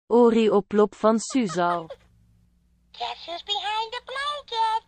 Oorieoplop van Suzal. Guess who's behind the blanket?